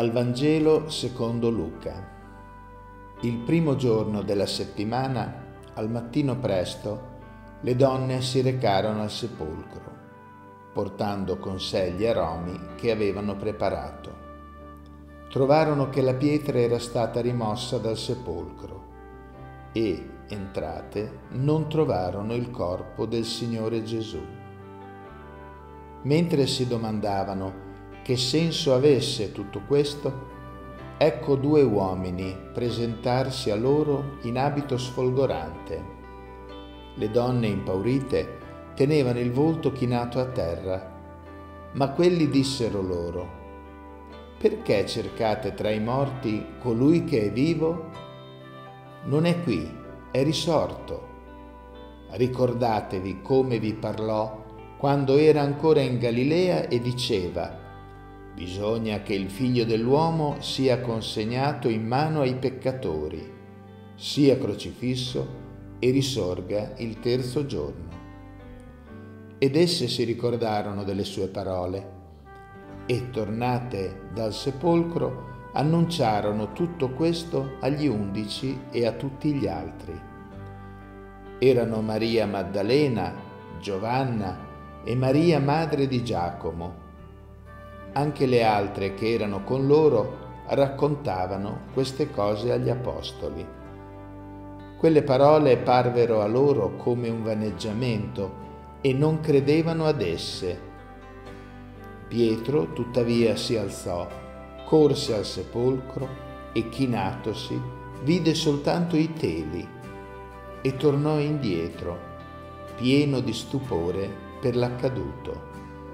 Dal Vangelo secondo Luca. Il primo giorno della settimana, al mattino presto, le donne si recarono al sepolcro, portando con sé gli aromi che avevano preparato. Trovarono che la pietra era stata rimossa dal sepolcro e, entrate, non trovarono il corpo del Signore Gesù. Mentre si domandavano che senso avesse tutto questo, ecco due uomini presentarsi a loro in abito sfolgorante. Le donne impaurite tenevano il volto chinato a terra, ma quelli dissero loro: «Perché cercate tra i morti colui che è vivo? Non è qui, è risorto. Ricordatevi come vi parlò quando era ancora in Galilea e diceva: bisogna che il Figlio dell'uomo sia consegnato in mano ai peccatori, sia crocifisso e risorga il terzo giorno». Ed esse si ricordarono delle sue parole e, tornate dal sepolcro, annunciarono tutto questo agli 11 e a tutti gli altri. Erano Maria Maddalena, Giovanna e Maria madre di Giacomo. Anche le altre che erano con loro raccontavano queste cose agli apostoli. Quelle parole parvero a loro come un vaneggiamento e non credevano ad esse. Pietro tuttavia si alzò, corse al sepolcro e, chinatosi, vide soltanto i teli e tornò indietro, pieno di stupore per l'accaduto.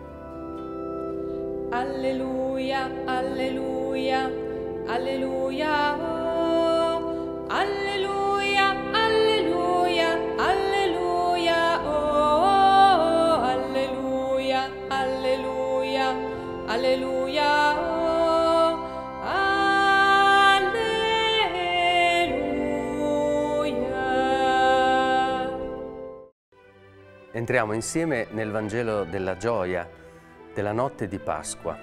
Alleluia, alleluia, alleluia, oh, alleluia, alleluia, alleluia, oh, alleluia, alleluia, alleluia, oh, alleluia. Entriamo insieme nel Vangelo della gioia della notte di Pasqua.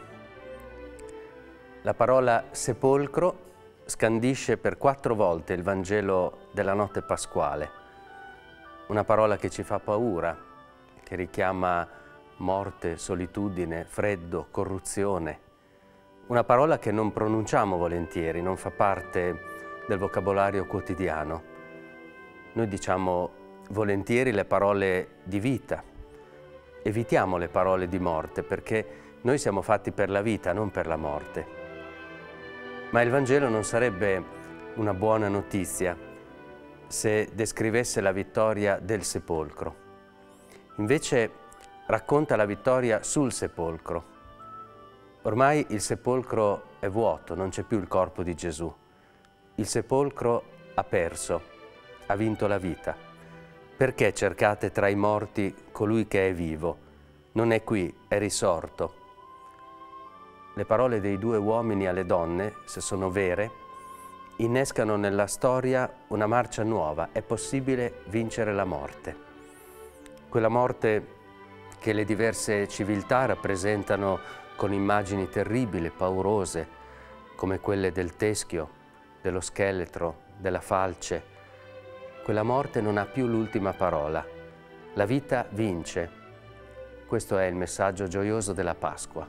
La parola sepolcro scandisce per 4 volte il Vangelo della notte pasquale. Una parola che ci fa paura, che richiama morte, solitudine, freddo, corruzione. Una parola che non pronunciamo volentieri, non fa parte del vocabolario quotidiano. Noi diciamo volentieri le parole di vita. Evitiamo le parole di morte perché noi siamo fatti per la vita, non per la morte. Ma il Vangelo non sarebbe una buona notizia se descrivesse la vittoria del sepolcro. Invece racconta la vittoria sul sepolcro. Ormai il sepolcro è vuoto, non c'è più il corpo di Gesù. Il sepolcro ha perso, ha vinto la vita. Perché cercate tra i morti colui che è vivo? Non è qui, è risorto. Le parole dei due uomini alle donne, se sono vere, innescano nella storia una marcia nuova. È possibile vincere la morte. Quella morte che le diverse civiltà rappresentano con immagini terribili, paurose, come quelle del teschio, dello scheletro, della falce. Quella morte non ha più l'ultima parola. La vita vince. Questo è il messaggio gioioso della Pasqua.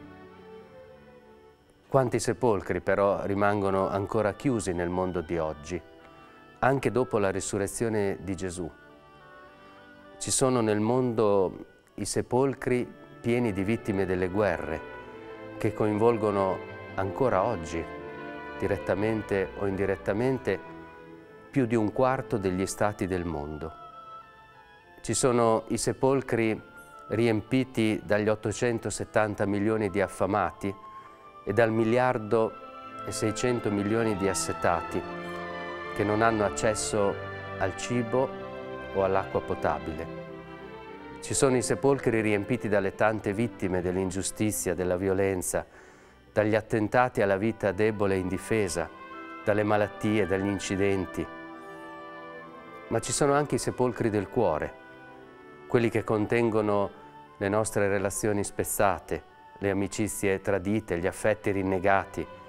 Quanti sepolcri però rimangono ancora chiusi nel mondo di oggi, anche dopo la risurrezione di Gesù. Ci sono nel mondo i sepolcri pieni di vittime delle guerre, che coinvolgono ancora oggi, direttamente o indirettamente, più di 1/4 degli stati del mondo. Ci sono i sepolcri riempiti dagli 870 milioni di affamati e dal 1.600 milioni di assetati che non hanno accesso al cibo o all'acqua potabile. Ci sono i sepolcri riempiti dalle tante vittime dell'ingiustizia, della violenza, dagli attentati alla vita debole e indifesa, dalle malattie, dagli incidenti. Ma ci sono anche i sepolcri del cuore, quelli che contengono le nostre relazioni spezzate, le amicizie tradite, gli affetti rinnegati,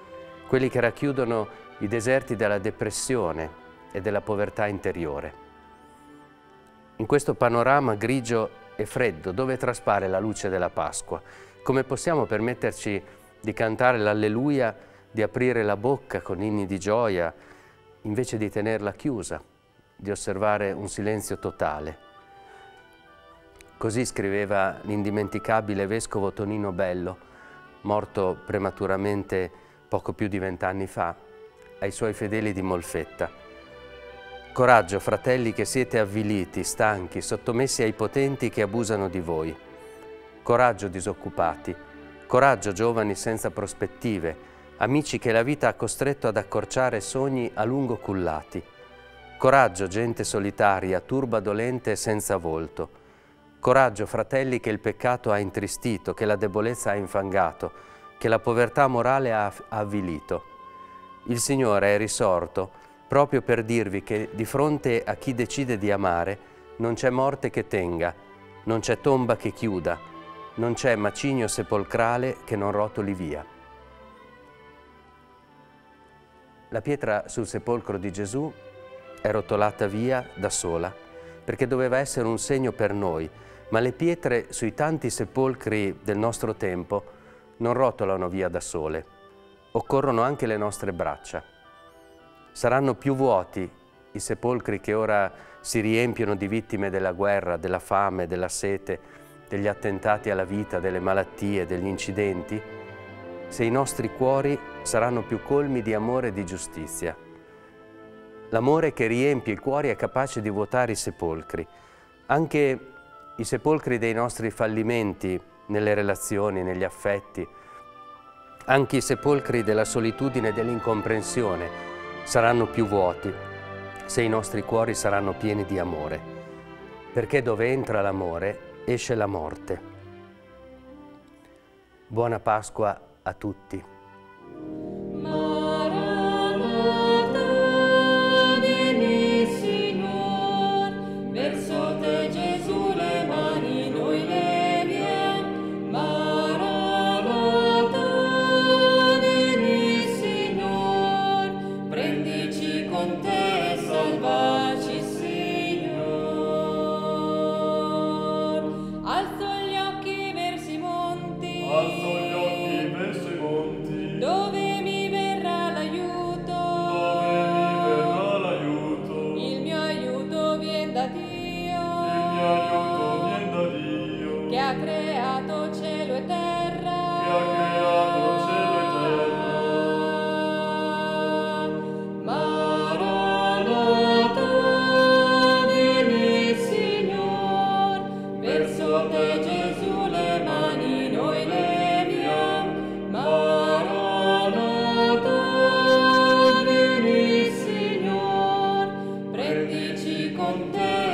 quelli che racchiudono i deserti della depressione e della povertà interiore. In questo panorama grigio e freddo, dove traspare la luce della Pasqua, come possiamo permetterci di cantare l'Alleluia, di aprire la bocca con inni di gioia, invece di tenerla chiusa, di osservare un silenzio totale? Così scriveva l'indimenticabile vescovo Tonino Bello, morto prematuramente poco più di 20 anni fa, ai suoi fedeli di Molfetta. Coraggio, fratelli, che siete avviliti, stanchi, sottomessi ai potenti che abusano di voi. Coraggio, disoccupati. Coraggio, giovani senza prospettive, amici che la vita ha costretto ad accorciare sogni a lungo cullati. Coraggio, gente solitaria, turba, dolente e senza volto. Coraggio, fratelli, che il peccato ha intristito, che la debolezza ha infangato, che la povertà morale ha avvilito. Il Signore è risorto proprio per dirvi che di fronte a chi decide di amare non c'è morte che tenga, non c'è tomba che chiuda, non c'è macigno sepolcrale che non rotoli via. La pietra sul sepolcro di Gesù è rotolata via da sola perché doveva essere un segno per noi, ma le pietre sui tanti sepolcri del nostro tempo non rotolano via da sole. Occorrono anche le nostre braccia. Saranno più vuoti i sepolcri che ora si riempiono di vittime della guerra, della fame, della sete, degli attentati alla vita, delle malattie, degli incidenti, se i nostri cuori saranno più colmi di amore e di giustizia. L'amore che riempie i cuori è capace di vuotare i sepolcri, anche i sepolcri dei nostri fallimenti nelle relazioni, negli affetti, anche i sepolcri della solitudine e dell'incomprensione saranno più vuoti se i nostri cuori saranno pieni di amore, perché dove entra l'amore esce la morte. Buona Pasqua a tutti. Dove mi verrà l'aiuto? Il mio aiuto vien da Dio. Che ha creato cielo e terra. Maranatha, vieni Signor, verso te Gesù le mani noi leviamo. Maranatha, vieni Signor, prendici con te.